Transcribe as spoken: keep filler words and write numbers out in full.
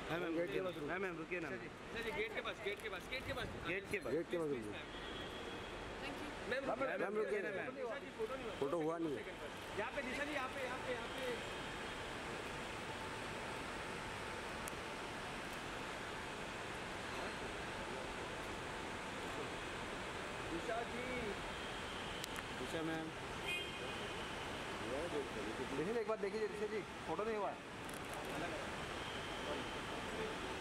है ma'am, gate के पास है मैम, रुकिए ना। सर जी गेट के पास, गेट के पास, गेट के पास, गेट के पास, गेट के पास रुकिए। मैम मैम रुकिए ना मैम, फोटो नहीं, फोटो हुआ नहीं है। यहाँ पे निशा जी, यहाँ पे यहाँ पे यहाँ पे निशा जी, निशा मैम देखिए एक बार देखिए निशा जी, फोटो नहीं हुआ है।